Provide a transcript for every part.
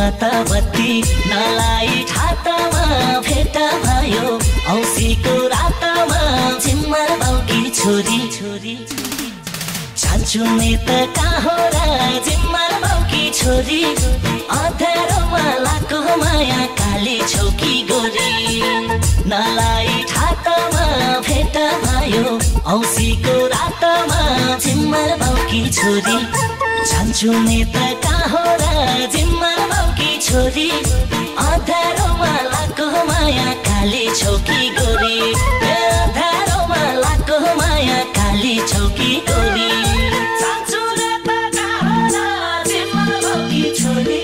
त बत्ती नलाई ठातामा भेट भयो औँसीको रातमा झिम्मर बाउकी छोरी जान्छु नि त कहाँ हो र झिम्मर बाउकी छोरी अँध्यारोमा लाको माया काली छौकी गोरी नलाई ठातामा भेट भयो औँसीको रातमा झिम्मर बाउकी छोरी जान्छु नि त कहाँ हो र झिम्मर बाउकी छोरी अँध्यारोमा लाको माया काली छौकी गोरी अँध्यारोमा लाको माया काली छौकी गोरी जान्छु नि त कहाँ हो र झिम्मर बाउकी छोरी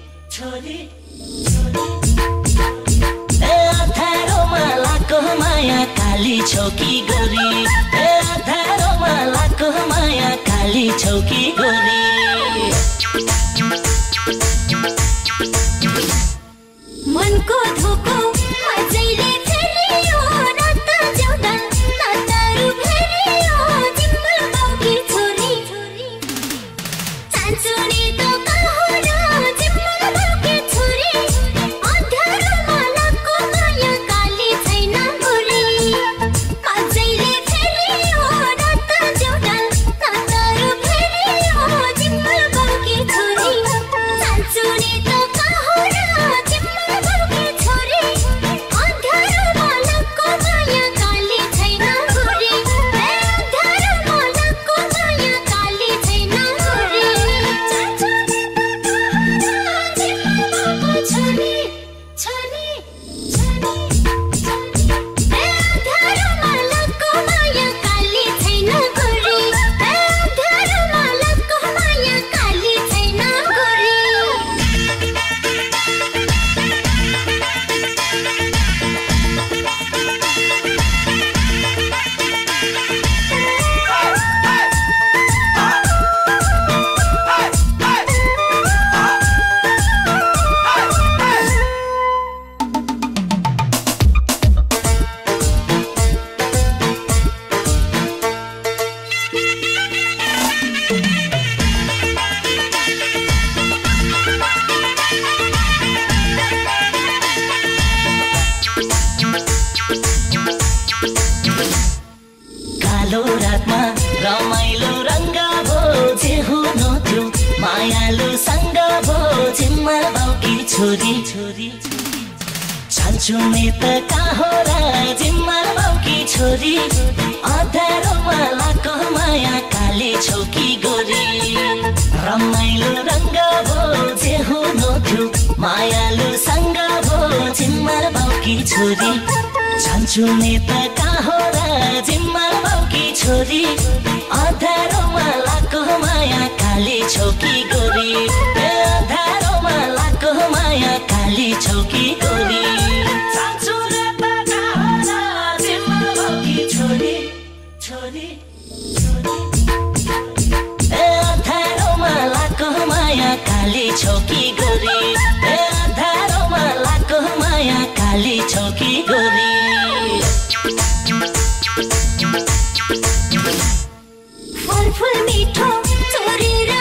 अँध्यारोमा लाको माया काली छौकी गोरी अँध्यारोमा लाको माया काली छौकी गोरी मनको धोको अझैले फेरियो रात ज्याउँदा नातारु फेरियो झिम्मर बाउकी छोरी चान्छु नि त कहाँ हो र झिम्मर बाउकी छोरी अँध्यारोमा लाको माया काली छैन गोरी अझैले फेरियो रात ज्याउँदा नातारु फेरियो झिम्मर बाउकी छोरी चान्छु नि त कहाँ हो र कालो रातमा रमाइलो रङ्ग भो जे हुनु थियो मायालु सँग भो झिम्मर बाउकी छोरी जान्छु नि त कहाँ हो र झिम्मर बाउकी छोरी अँध्यारोमा लाको माया काली छौकी गोरी रमाइलो रङ्ग भो जे हुनु थियो मायालु सँग भो झिम्मर बाउकी छोरी जान्छु नि त कहाँ हो र झिम्मर बाउकी छोरी अँध्यारोमा लाको माया काली छौकी गोरी अँध्यारोमा लाको माया काली छौकी गोरी जान्छु नि त कहाँ हो र झिम्मर बाउकी छोरी अँध्यारोमा लाको माया काली छौकी गोरी अँध्यारोमा लाको माया काली छौकी गोरी फल फुल मिठो छोरी